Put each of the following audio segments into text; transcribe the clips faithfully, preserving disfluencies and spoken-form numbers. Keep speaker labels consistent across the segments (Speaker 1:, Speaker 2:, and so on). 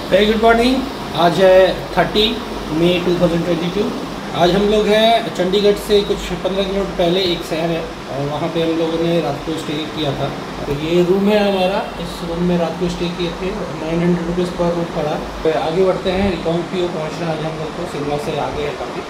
Speaker 1: Very good morning. आज है तीस मई दो हज़ार बाईस। आज हम लोग हैं चंडीगढ़ से कुछ पंद्रह किलोमीटर पहले एक शहर है और वहाँ पे हम लोगों ने रात को स्टे किया था। तो ये रूम है हमारा, इस रूम में रात को स्टे किए थे। नाइन हंड्रेड रुपीज़ पर रूम पड़ा। तो आगे बढ़ते हैं, रिकांगपिओ पहुँचना आज हम लोग को, शिमला से आगे है काफ़ी।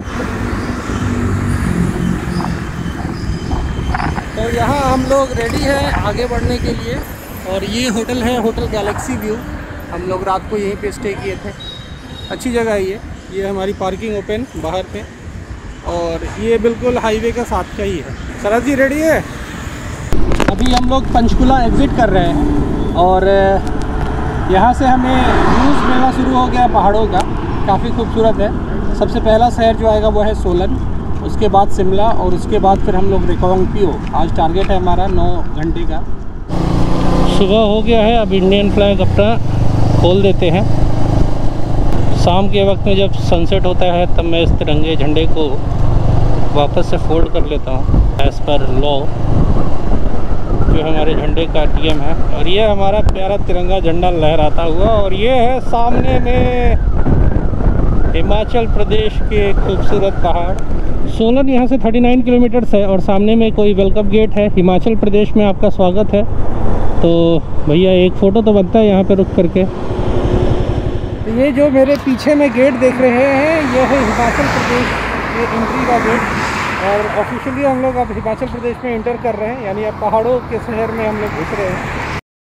Speaker 1: तो यहाँ हम लोग रेडी हैं आगे बढ़ने के लिए और ये होटल है, होटल गैलेक्सी व्यू। हम लोग रात को यहीं पे स्टे किए थे। अच्छी जगह है ये ये हमारी पार्किंग ओपन बाहर पे और ये बिल्कुल हाईवे का साथ का ही है। शरद जी रेडी है? अभी हम लोग पंचकुला एग्ज़िट कर रहे हैं और यहाँ से हमें व्यूज़ मिलना शुरू हो गया पहाड़ों का, काफ़ी खूबसूरत है। सबसे पहला शहर जो आएगा वो है सोलन, उसके बाद शिमला और उसके बाद फिर हम लोग रिकांगपिओ। आज टारगेट है हमारा नौ घंटे का। सुबह हो गया है, अब इंडियन फ्लैग अपना खोल देते हैं। शाम के वक्त में जब सनसेट होता है तब मैं इस तिरंगे झंडे को वापस से फोल्ड कर लेता हूँ एज़ पर लॉ, जो हमारे झंडे का टीएम है। और ये हमारा प्यारा तिरंगा झंडा लहराता हुआ और ये है सामने में हिमाचल प्रदेश के खूबसूरत पहाड़। सोलन यहाँ से उनतालीस किलोमीटर्स है और सामने में कोई वेलकम गेट है। हिमाचल प्रदेश में आपका स्वागत है। तो भैया एक फ़ोटो तो बनता है यहाँ पे रुक करके। ये जो मेरे पीछे में गेट देख रहे हैं ये है हिमाचल प्रदेश के एंट्री का गेट और ऑफिशियली हम लोग अब हिमाचल प्रदेश में एंटर कर रहे हैं, यानी अब पहाड़ों के शहर में हम लोग घुस रहे हैं।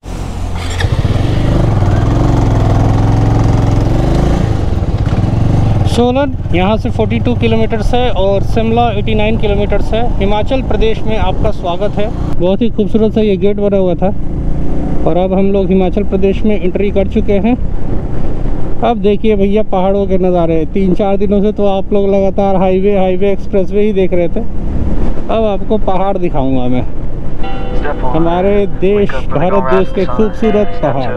Speaker 1: सोलन यहाँ से बयालीस किलोमीटर्स है और शिमला नवासी किलोमीटर्स है। हिमाचल प्रदेश में आपका स्वागत है। बहुत ही खूबसूरत सा ये गेट बना हुआ था और अब हम लोग हिमाचल प्रदेश में एंट्री कर चुके हैं। अब देखिए भैया पहाड़ों के नज़ारे। तीन चार दिनों से तो आप लोग लगातार हाईवे हाईवे एक्सप्रेसवे ही देख रहे थे, अब आपको पहाड़ दिखाऊंगा मैं। हमारे देश भारत देश के खूबसूरत पहाड़।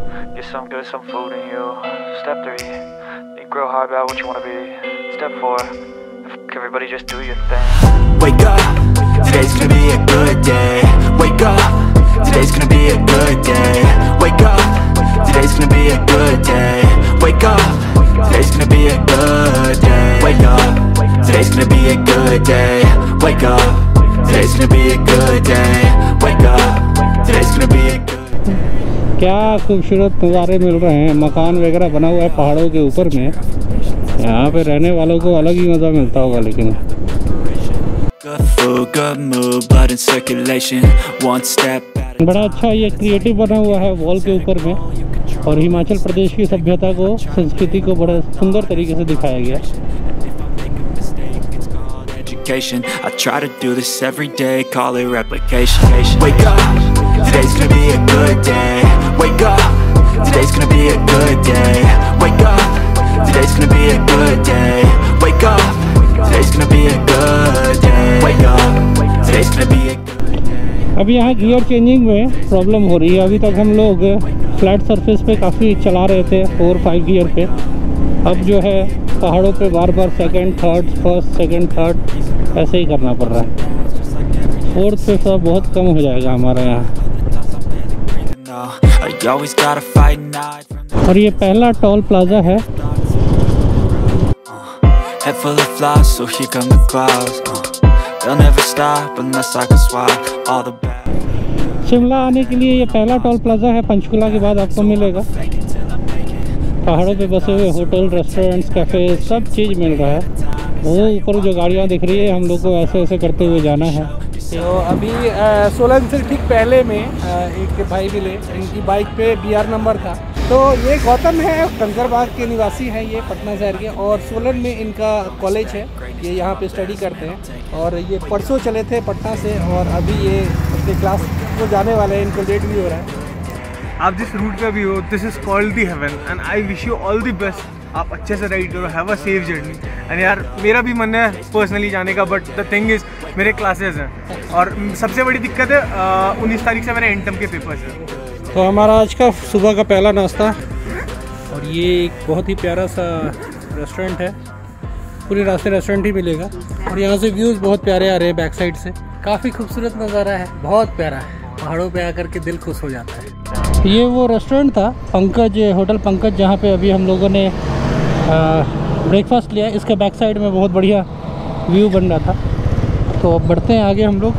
Speaker 2: Grow hard about what you want to be. Step four, everybody just do your thing. Wake up, today's gonna be a good day. Wake up, today's gonna be a good day. Wake up, today's gonna be a good day. Wake up, today's gonna be a good day. Wake up, today's gonna be a good day. Wake up, today's gonna be a good day. Wake up, today's gonna be a good day.
Speaker 1: क्या खूबसूरत नज़ारे मिल रहे हैं। मकान वगैरह बना हुआ है पहाड़ों के ऊपर में। यहाँ पे रहने वालों को अलग ही मज़ा मिलता होगा। लेकिन बड़ा अच्छा ये क्रिएटिव बना हुआ है वॉल के ऊपर में और हिमाचल प्रदेश की सभ्यता को, संस्कृति को बड़ा सुंदर तरीके से दिखाया गया।
Speaker 2: I try to do this every day, call it replication. Wake up, today's gonna be a good day. Wake up, today's gonna be a good day. Wake up, today's gonna be a good day. Wake up, today's gonna be a good day. Wake up, today's gonna be a good day.
Speaker 1: अब यहाँ gear changing में problem हो रही है। अभी तक हम लोग फ्लैट सरफेस पे काफ़ी चला रहे थे फोर फाइव गियर पे। अब जो है पहाड़ों पे बार बार second third first second third ऐसे ही करना पड़ रहा है। फोर्थ पे सब बहुत कम हो जाएगा हमारा यहाँ। और ये पहला टोल प्लाजा है। शिमला आने के लिए ये पहला टोल प्लाजा है। पंचकुला के बाद आपको मिलेगा। पहाड़ों पे बसे हुए होटल, रेस्टोरेंट्स, कैफ़े सब चीज़ मिल रहा है। वो ऊपर जो गाड़ियाँ दिख रही है हम लोग को ऐसे ऐसे करते हुए जाना है। तो अभी सोलन से ठीक पहले में आ, एक भाई मिले, इनकी बाइक पे बी आर नंबर था। तो ये गौतम है, कंकरबाग के निवासी हैं ये, पटना शहर के, और सोलन में इनका कॉलेज है। ये यहाँ पे स्टडी करते हैं और ये परसों चले थे पटना से और अभी ये अपने क्लास को जाने वाले हैं। इनको लेट भी हो रहा है।
Speaker 3: आप जिस रूट पे भी हो, this is called the heaven and I wish you all the best. आप अच्छे से राइड करो, have a safe journey. And यार मेरा भी मन है पर्सनली जाने का, बट द थिंग इज़ मेरे क्लासेस हैं और सबसे बड़ी दिक्कत है उन्नीस तारीख से मेरे एंटम के पेपर्स हैं।
Speaker 1: तो हमारा आज का सुबह का पहला नाश्ता और ये एक बहुत ही प्यारा सा रेस्टोरेंट है। पूरे रास्ते रेस्टोरेंट ही मिलेगा और यहाँ से व्यूज़ बहुत प्यारे आ रहे हैं बैक साइड से। काफ़ी खूबसूरत नज़ारा है, बहुत प्यारा है। पहाड़ों पे आकर के दिल खुश हो जाता है। ये वो रेस्टोरेंट था पंकज, होटल पंकज, जहाँ पे अभी हम लोगों ने ब्रेकफास्ट लिया। इसके बैक साइड में बहुत बढ़िया व्यू बन रहा था। तो अब बढ़ते हैं आगे हम लोग।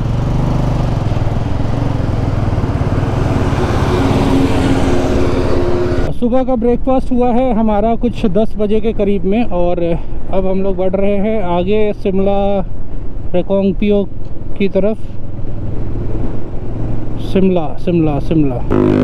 Speaker 1: सुबह का ब्रेकफास्ट हुआ है हमारा कुछ दस बजे के करीब में, और अब हम लोग बढ़ रहे हैं आगे शिमला रेकोंगपियो की तरफ। शिमला शिमला शिमला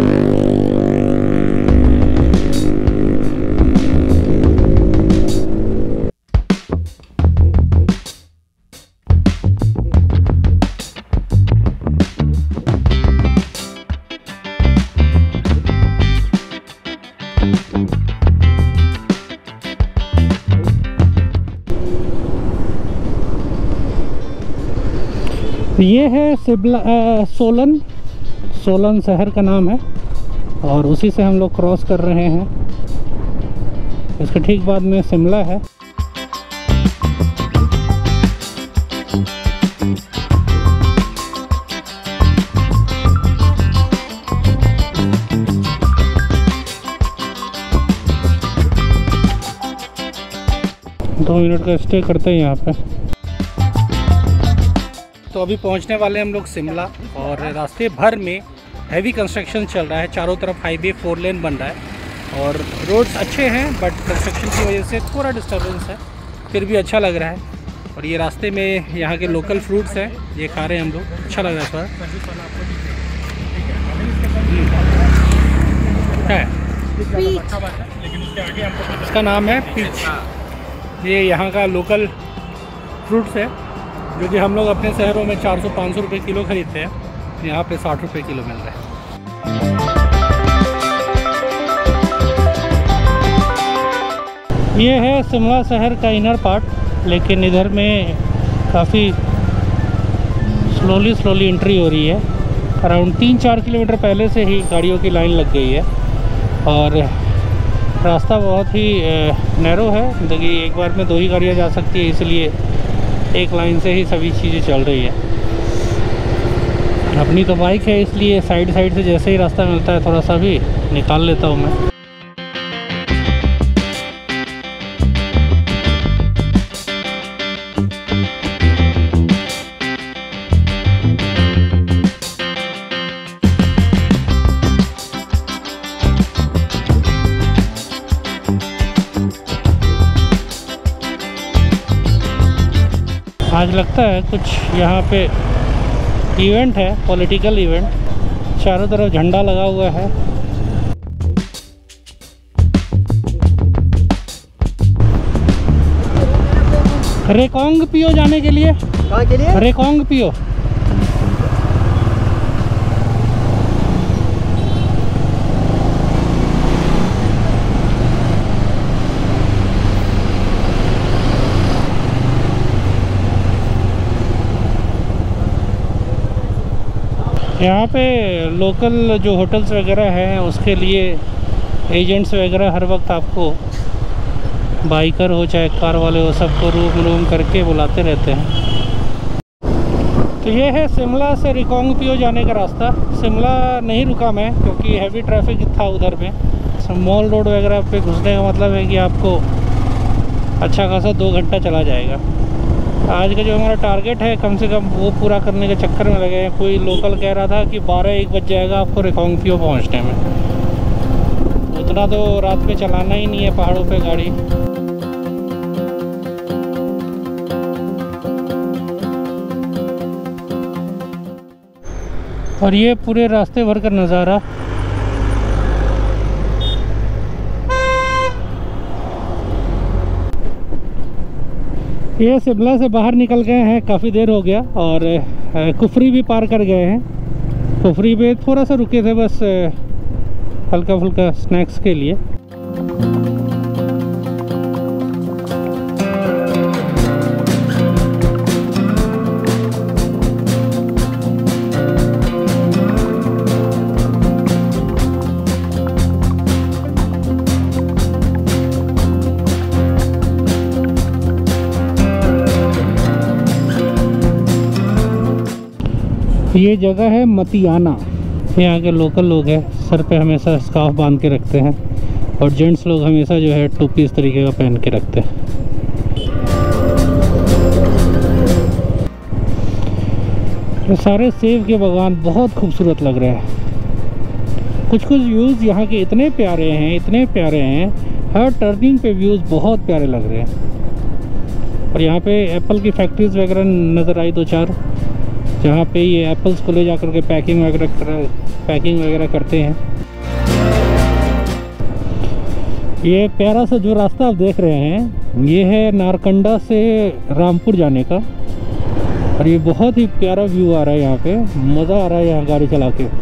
Speaker 1: ये है शिमला सोलन, सोलन शहर का नाम है, और उसी से हम लोग क्रॉस कर रहे हैं। इसके ठीक बाद में शिमला है। दो मिनट का स्टे करते हैं यहाँ पे। तो अभी पहुंचने वाले हम लोग शिमला, और रास्ते भर में हैवी कंस्ट्रक्शन चल रहा है। चारों तरफ हाईवे फोर लेन बन रहा है, और रोड्स अच्छे हैं बट कंस्ट्रक्शन की वजह से थोड़ा डिस्टर्बेंस है, फिर भी अच्छा लग रहा है। और ये रास्ते में यहाँ के लोकल फ्रूट्स हैं, ये खा रहे हैं हम लोग, अच्छा लग रहा है थोड़ा। है इसका नाम है पीच। ये यहाँ का लोकल फ्रूट्स है, जो कि हम लोग अपने शहरों में चार सौ पाँच सौ रुपये किलो खरीदते हैं, यहाँ पे साठ रुपये किलो मिल रहा है। ये है शिमला शहर का इनर पार्ट, लेकिन इधर में काफ़ी स्लोली स्लोली एंट्री हो रही है। अराउंड तीन चार किलोमीटर पहले से ही गाड़ियों की लाइन लग गई है, और रास्ता बहुत ही नैरो है, मतलब कि एक बार में दो ही गाड़ियाँ जा सकती है, इसलिए एक लाइन से ही सभी चीज़ें चल रही है। अपनी तो बाइक है, इसलिए साइड साइड से जैसे ही रास्ता मिलता है थोड़ा सा भी निकाल लेता हूँ मैं। आज लगता है कुछ यहाँ पे इवेंट है, पॉलिटिकल इवेंट। चारों तरफ झंडा लगा हुआ है। रेकोंगपियो जाने के लिए, कहाँ के लिए? रेकोंगपियो। यहाँ पे लोकल जो होटल्स वगैरह हैं उसके लिए एजेंट्स वगैरह हर वक्त आपको, बाइकर हो चाहे कार वाले हो, सबको रूम रूम करके बुलाते रहते हैं। तो ये है शिमला से रेकोंगपियो जाने का रास्ता। शिमला नहीं रुका मैं, क्योंकि हैवी ट्रैफिक था उधर में। मॉल रोड वगैरह पे घुसने का मतलब है कि आपको अच्छा खासा दो घंटा चला जाएगा। आज का जो हमारा टारगेट है कम से कम वो पूरा करने के चक्कर में लगे हैं। कोई लोकल कह रहा था कि बारह एक बज जाएगा आपको रेकोंगपियो पहुंचने में। उतना तो रात में चलाना ही नहीं है पहाड़ों पे गाड़ी। और ये पूरे रास्ते भर का नज़ारा। ये शिमला से बाहर निकल गए हैं, काफ़ी देर हो गया, और कुफरी भी पार कर गए हैं। कुफरी पे थोड़ा सा रुके थे बस हल्का फुल्का स्नैक्स के लिए। ये जगह है मतियाना। यहाँ के लोकल लोग हैं सर पे हमेशा स्कार्फ बांध के रखते हैं, और जेंट्स लोग हमेशा जो है टोपी इस तरीके का पहन के रखते हैं। ये सारे सेब के बागान बहुत खूबसूरत लग रहे हैं। कुछ कुछ व्यूज़ यहाँ के इतने प्यारे हैं, इतने प्यारे हैं, हर टर्निंग पे व्यूज़ बहुत प्यारे लग रहे हैं। और यहाँ पे एप्पल की फैक्ट्रीज वगैरह नज़र आई दो चार, जहाँ पे ये एप्पल्स को ले जाकर के पैकिंग वगैरह कर पैकिंग वगैरह करते हैं। ये प्यारा सा जो रास्ता आप देख रहे हैं ये है नारकंडा से रामपुर जाने का, और ये बहुत ही प्यारा व्यू आ रहा है। यहाँ पे मज़ा आ रहा है यहाँ गाड़ी चला के।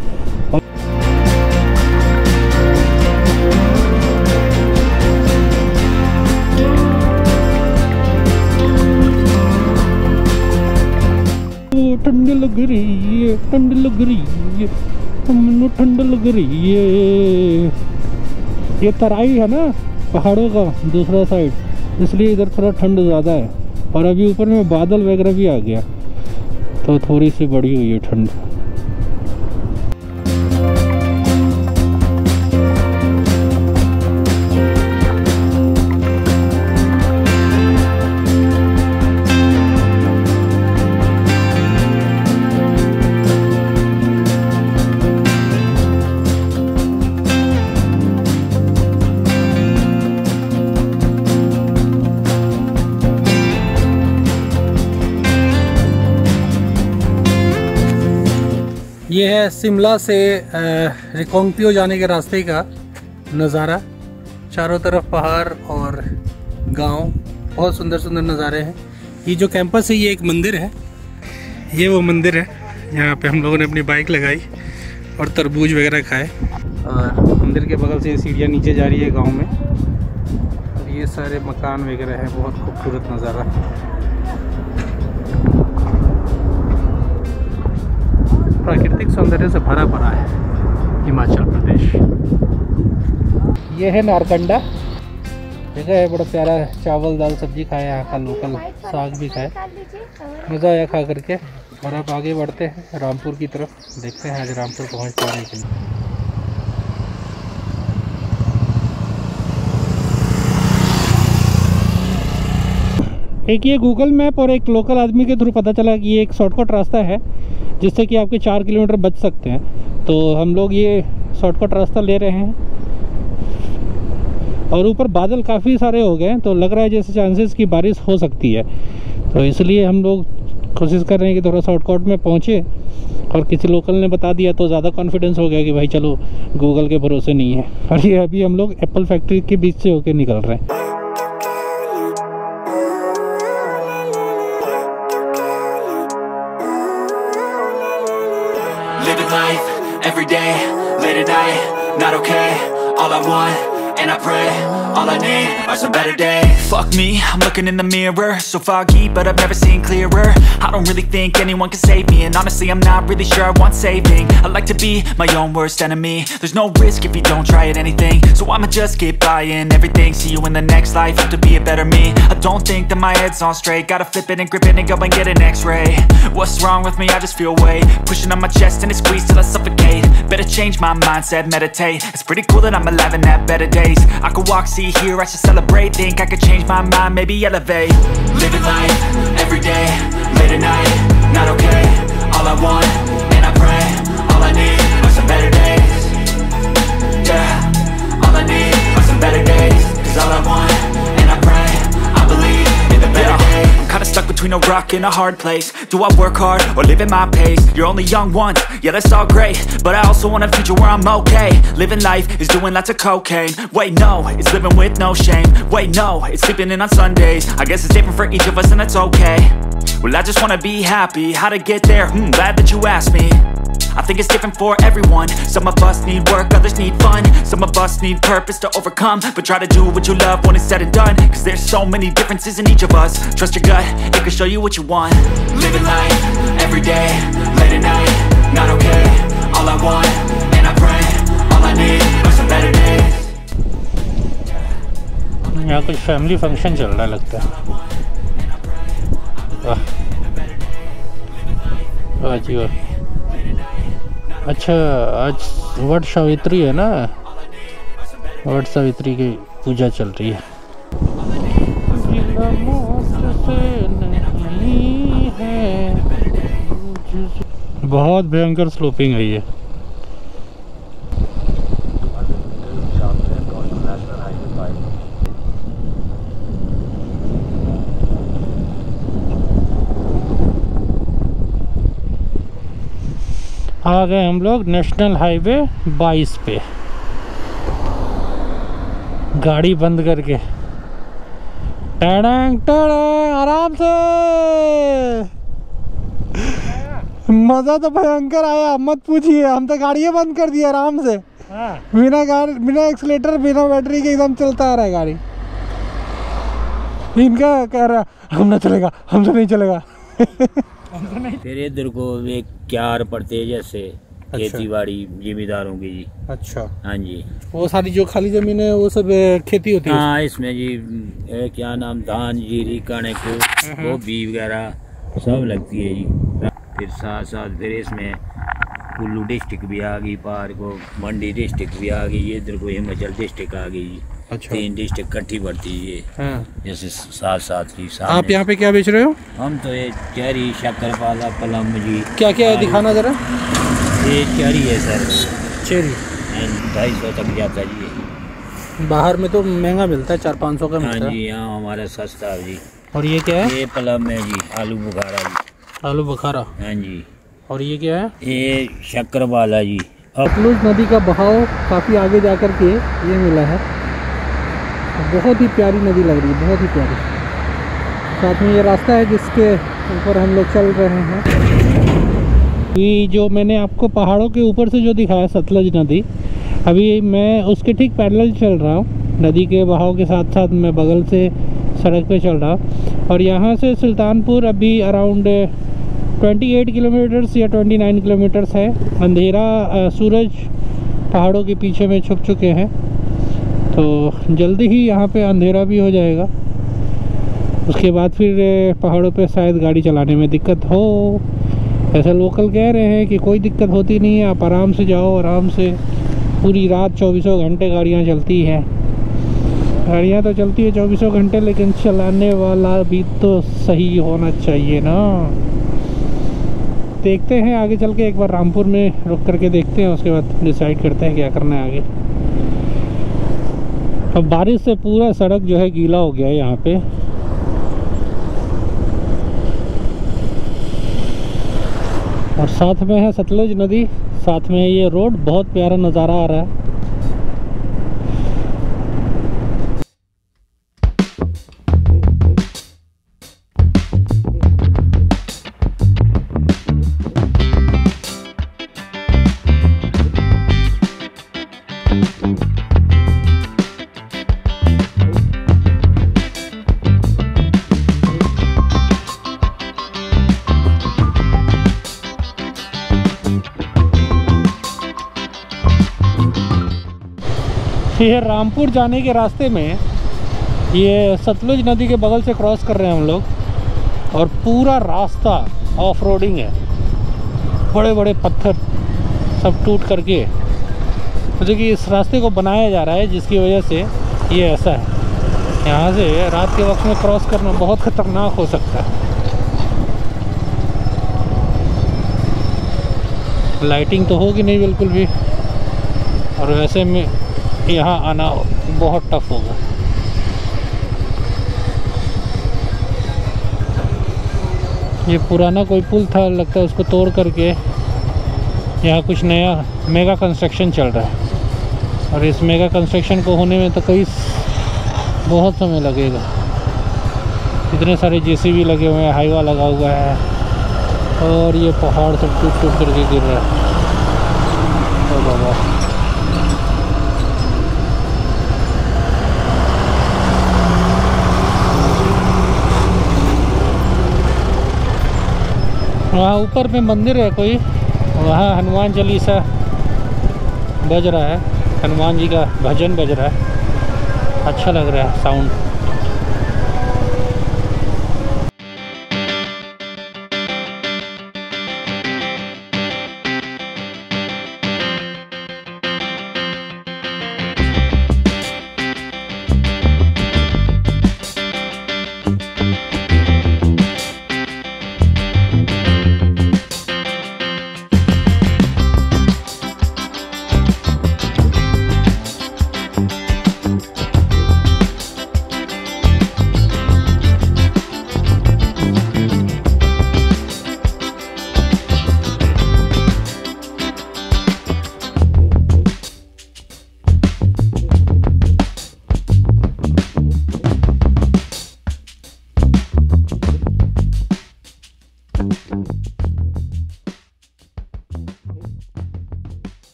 Speaker 1: ठंड लग रही है, ठंड लग रही है, हमने ठंड लग रही है। ये तराई है ना पहाड़ों का दूसरा साइड, इसलिए इधर थोड़ा ठंड ज़्यादा है। और अभी ऊपर में बादल वगैरह भी आ गया तो थोड़ी सी बढ़ी हुई है ठंड। ये है शिमला से रिकांगपिओ जाने के रास्ते का नज़ारा। चारों तरफ पहाड़ और गांव, बहुत सुंदर सुंदर नज़ारे हैं। ये जो कैंपस है ये एक मंदिर है, ये वो मंदिर है। यहाँ पे हम लोगों ने अपनी बाइक लगाई और तरबूज वगैरह खाए, और मंदिर के बगल से सीढ़ियाँ नीचे जा रही है गांव में, और ये सारे मकान वगैरह हैं। बहुत खूबसूरत नज़ारा। प्राकृतिक सौंदर्य से भरा पड़ा है हिमाचल प्रदेश। ये है नारकंडा जगह है, बड़ा प्यारा। चावल दाल सब्जी खाए, यहाँ का लोकल साग भी खाए, मज़ा आया खा करके। और अब आगे बढ़ते हैं रामपुर की तरफ, देखते हैं आज रामपुर पहुँच पाने के लिए। एक ये गूगल मैप और एक लोकल आदमी के थ्रू पता चला कि ये एक शॉर्टकट रास्ता है जिससे कि आपके चार किलोमीटर बच सकते हैं। तो हम लोग ये शॉर्टकट रास्ता ले रहे हैं, और ऊपर बादल काफ़ी सारे हो गए, तो लग रहा है जैसे चांसेस की बारिश हो सकती है। तो इसलिए हम लोग कोशिश कर रहे हैं कि थोड़ा शॉर्टकट में पहुँचे, और किसी लोकल ने बता दिया तो ज़्यादा कॉन्फिडेंस हो गया कि भाई चलो गूगल के भरोसे नहीं है। और ये अभी हम लोग एप्पल फैक्ट्री के बीच से होके निकल रहे हैं।
Speaker 2: Living life, every day, late at night, not okay. All I want, and I pray, all I need are some better days. Fuck me, I'm looking in the mirror, so foggy, but I've never seen clearer. I don't really think anyone can save me, and honestly I'm not really sure I want saving. I like to be my own worst enemy. There's no risk if you don't try at anything, so I'ma just keep buying everything. See you in the next life, have to be a better me. I don't think that my head's on straight, gotta flip it and grip it and go and get an x-ray. What's wrong with me? I just feel weight pushing on my chest and it squeezes till I suffocate. Better change my mindset, meditate. It's pretty cool that I'm alive and have better days. I could walk, see, hear, I should celebrate. Think I could change my mind, maybe elevate. Living life, every day, late at night, not okay. All I want, and I pray, all I need are some better days. Yeah, all I need are some better days. Cause all I want, and I pray, I believe in the better days. I'm kinda stuck between a rock and a hard place. Do I work hard or live at my pace? You're only young once, yeah that's all great, but I also want a future where I'm okay. Living life is doing lots of cocaine. Wait no, it's living with no shame. Wait no, it's sleeping in on Sundays. I guess it's different for each of us and that's okay. Well I just wanna be happy, how to get there? Hmm, glad that you asked me. I think it's different for everyone. Some of us need work, others need fun. Some of us need purpose to overcome. But try to do what you love when it's said and done. Cause there's so many differences in each of us. Trust your gut, it can show you what you want. Living life, every day, late at night, not okay. All I want, and I pray, all I need are some better days.
Speaker 1: यहाँ कुछ family function चल रहा लगता है। वाह वाह जी वाह। अच्छा, आज वट सावित्री है ना, वट सावित्री की पूजा चल रही है। बहुत भयंकर स्लोपिंग है ये। आ गए हम लोग नेशनल हाईवे बाईस पे, गाड़ी बंद करके। टड़ंग टड़ंग, आराम से। मजा तो भयंकर आया, मत पूछिए। हम तो गाड़ियाँ बंद कर दी आराम से, बिना गाड़ी, बिना एक्सीलेटर, बिना बैटरी के एकदम चलता आ रहा है गाड़ी। इनका कह रहा हम ना चलेगा, हमसे नहीं चलेगा।
Speaker 4: फिर इधर को एक क्यार पड़ते हैं जैसे खेती बाड़ी जिम्मेदारों की जी।
Speaker 1: अच्छा,
Speaker 4: हाँ जी।
Speaker 1: वो सारी जो खाली जमीन है वो सब खेती होती है?
Speaker 4: हाँ, इसमें जी ए, क्या नाम, धान, जीरी, कणक, गोभी वगैरह सब लगती है जी। फिर साथ साथ फिर इसमें कुल्लू डिस्ट्रिक्ट भी आ गई, पार को मंडी डिस्ट्रिक्ट भी आ गई, इधर को हिमाचल डिस्ट्रिक्ट आ गई जी। अच्छा। तीन डिस्ट्रिक्ट इकट्ठी पड़ती है। हाँ। जैसे साथ साथ की।
Speaker 1: आप यहाँ पे क्या बेच रहे हो?
Speaker 4: हम तो ये चेरी, शक्करपाला, प्लम जी।
Speaker 1: क्या क्या है दिखाना जरा।
Speaker 4: ये चेरी है सर,
Speaker 1: चेरी
Speaker 4: ढाई सौ तक जाता है जी।
Speaker 1: बाहर में तो महंगा मिलता है, चार पाँच सौ का मिलता है।
Speaker 4: हाँ जी, यहाँ हमारा सस्ता है जी।
Speaker 1: और ये क्या है?
Speaker 4: ये प्लम है जी, आलू बुखारा जी।
Speaker 1: आलू बुखारा, हाँ
Speaker 4: जी।
Speaker 1: और ये क्या है? ये
Speaker 4: शक्करपाला जी।
Speaker 1: सतलुज नदी का बहाव काफ़ी आगे जा कर के ये मिला है। बहुत ही प्यारी नदी लग रही है, बहुत ही प्यारी। साथ में ये रास्ता है जिसके ऊपर हम लोग चल रहे हैं। ये जो मैंने आपको पहाड़ों के ऊपर से जो दिखाया सतलुज नदी, अभी मैं उसके ठीक पैरेलल चल रहा हूँ। नदी के बहाव के साथ साथ मैं बगल से सड़क पे चल रहा हूँ। और यहाँ से सुल्तानपुर अभी अराउंड अट्ठाईस किलोमीटर्स या उनतीस किलोमीटर्स है। अंधेरा, सूरज पहाड़ों के पीछे में छुप चुके हैं, तो जल्दी ही यहाँ पे अंधेरा भी हो जाएगा। उसके बाद फिर पहाड़ों पे शायद गाड़ी चलाने में दिक्कत हो। ऐसा लोकल कह रहे हैं कि कोई दिक्कत होती नहीं है, आप आराम से जाओ, आराम से। पूरी रात चौबीसों घंटे गाड़ियाँ चलती हैं। गाड़ियाँ तो चलती है चौबीसों घंटे, लेकिन चलाने वाला भी तो सही होना चाहिए ना। देखते हैं आगे चल के, एक बार रामपुर में रुक करके देखते हैं, उसके बाद डिसाइड करते हैं क्या करना है आगे। अब बारिश से पूरा सड़क जो है गीला हो गया है यहाँ पे। और साथ में है सतलुज नदी, साथ में ये रोड, बहुत प्यारा नज़ारा आ रहा है। ये रामपुर जाने के रास्ते में ये सतलुज नदी के बगल से क्रॉस कर रहे हैं हम लोग, और पूरा रास्ता ऑफ रोडिंग है। बड़े बड़े पत्थर सब टूट करके, जो कि इस रास्ते को बनाया जा रहा है, जिसकी वजह से ये ऐसा है। यहाँ से रात के वक्त में क्रॉस करना बहुत ख़तरनाक हो सकता है। लाइटिंग तो होगी नहीं बिल्कुल भी, और वैसे में यहाँ आना बहुत टफ होगा। ये पुराना कोई पुल था, लगता है उसको तोड़ करके यहाँ कुछ नया मेगा कंस्ट्रक्शन चल रहा है। और इस मेगा कंस्ट्रक्शन को होने में तो कई बहुत समय लगेगा। इतने सारे जेसीबी लगे हुए हैं, हाईवा लगा हुआ है, और ये पहाड़ सब टूट टूट करके गिर रहा है। ओ बाबा, वहाँ ऊपर में मंदिर है कोई, वहाँ हनुमान चालीसा बज रहा है, हनुमान जी का भजन बज रहा है। अच्छा लग रहा है साउंड।